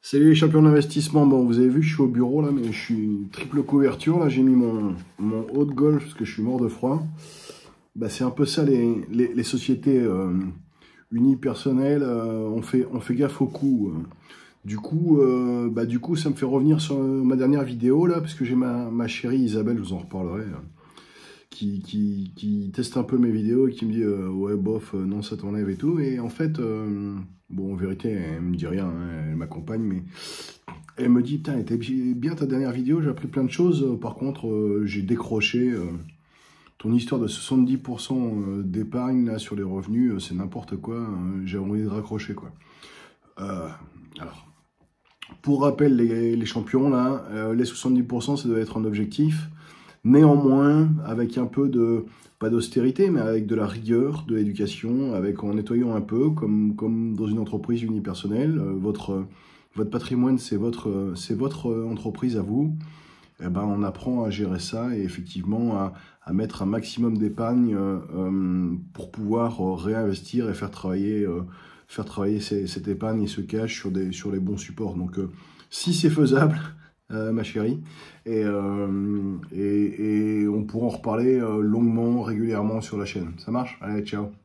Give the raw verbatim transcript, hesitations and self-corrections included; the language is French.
Salut les champions d'investissement. Bon, vous avez vu, je suis au bureau là, mais je suis triple couverture. Là, j'ai mis mon, mon haut de golf parce que je suis mort de froid. Bah, c'est un peu ça les, les, les sociétés euh, unipersonnelles. Euh, on fait, on fait gaffe aux coûts. euh. Du coup, euh, bah, du coup, ça me fait revenir sur ma dernière vidéo là, parce que j'ai ma, ma chérie Isabelle, je vous en reparlerai, euh, qui, qui, qui teste un peu mes vidéos et qui me dit euh, ouais bof, euh, non ça t'enlève et tout. Et en fait, euh, bon en vérité, elle me dit rien, hein, elle m'accompagne, mais elle me dit, putain, elle était bien ta dernière vidéo, j'ai appris plein de choses. Par contre, euh, j'ai décroché. Euh, ton histoire de soixante-dix pour cent d'épargne là sur les revenus, euh, c'est n'importe quoi. Euh, j'ai envie de raccrocher, quoi. Euh, alors, pour rappel, les, les champions, là, euh, les soixante-dix pour cent, ça doit être un objectif. Néanmoins, avec un peu de, pas d'austérité, mais avec de la rigueur, de l'éducation, avec en nettoyant un peu, comme, comme dans une entreprise unipersonnelle, euh, votre, votre patrimoine, c'est votre, c'est votre entreprise à vous. Eh ben, on apprend à gérer ça et effectivement à, à mettre un maximum d'épargne euh, euh, pour pouvoir euh, réinvestir et faire travailler, euh, faire travailler ces- cette épargne et ce cash sur, des, sur les bons supports. Donc, euh, si c'est faisable, euh, ma chérie, et, euh, et, et on pourra en reparler euh, longuement, régulièrement sur la chaîne. Ça marche? Allez, ciao!